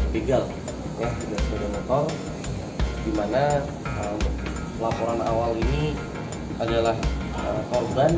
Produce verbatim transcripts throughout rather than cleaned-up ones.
begal, ya, begal sepeda motor, di mana uh, untuk laporan awal ini adalah uh, korban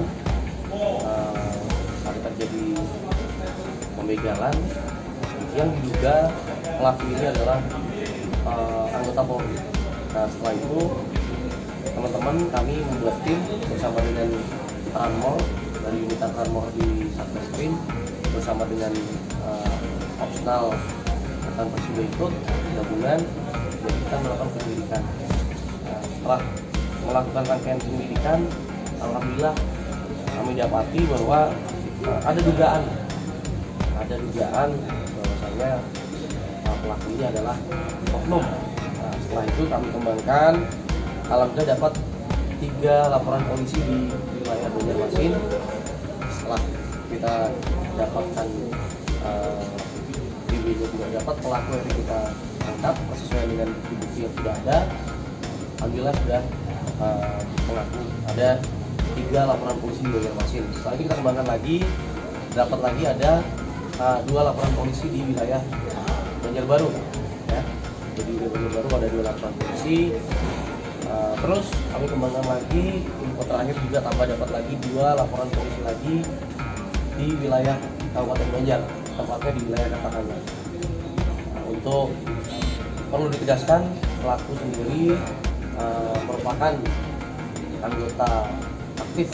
uh, ada terjadi pembegalan yang diduga pelaku ini adalah uh, anggota Polri. Nah, setelah itu teman-teman kami membuat tim bersama dengan Tranmor dari unit Tranmor di Satreskrim bersama dengan uh, opsional tanpa sudah ikut gabungan, jadi kita melakukan penyelidikan. Nah, setelah melakukan rangkaian penyelidikan, alhamdulillah kami dapati bahwa uh, ada dugaan, ada dugaan bahwasanya uh, pelaku ini adalah oknum. Nah, setelah itu kami kembangkan, alhamdulillah dapat tiga laporan polisi di wilayah Banjarmasin. Setelah kita dapatkan uh, video juga dapat pelaku yang kita tangkap sesuai dengan bukti yang sudah ada, alhamdulillah sudah uh, mengaku ada tiga laporan polisi di Banjarmasin. Setelah itu kita kembangkan lagi, dapat lagi ada uh, dua laporan polisi di wilayah Banjarbaru, ya. Jadi di Banjarbaru ada dua laporan polisi. Uh, terus kami kembangkan lagi, info terakhir juga tambah dapat lagi dua laporan polisi lagi di wilayah Kabupaten Banjar, tempatnya di wilayah Katakanlah. Nah, untuk perlu ditegaskan, pelaku sendiri uh, merupakan anggota aktif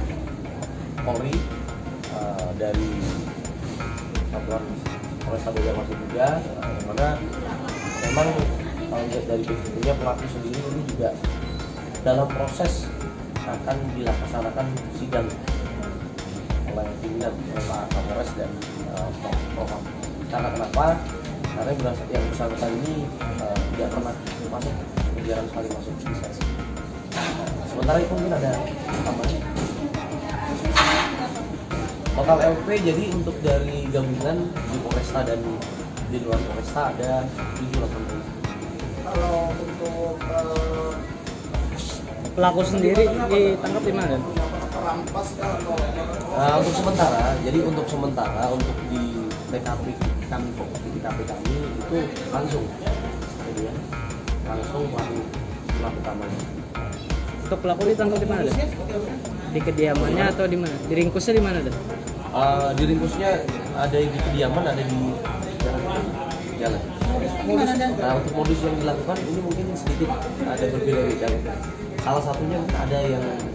Polri uh, dari Satuan Polresta Banjarmasin juga, uh, yang mana memang kalau lihat dari buktinya pelaku sendiri ini juga dalam proses akan dilaksanakan sidang oleh pimpinan Pak Kapolres dan uh, Propam. Karena kenapa? Karena berasa yang bersangkutan ini uh, tidak pernah masuk, jarang sekali masuk di sesi. Sementara itu mungkin ada tambahan. Total L P jadi untuk dari gabungan di Polresta dan di luar Polresta ada tujuh laporan polisi. Kalau untuk uh, pelaku sendiri ditangkap di mana? Nah, untuk sementara, jadi untuk sementara untuk di T K P kami, di T K P kami itu langsung, jadi ya, langsung pelaku pelaku utamanya. Untuk pelaku ditangkap di mana? Di kediamannya atau di mana? Diringkusnya di mana? Uh, diringkusnya ada di kediaman, ada di jalan. jalan. Nah, untuk modus yang dilakukan ini mungkin sedikit ada berbeda-beda. Salah satunya ada yang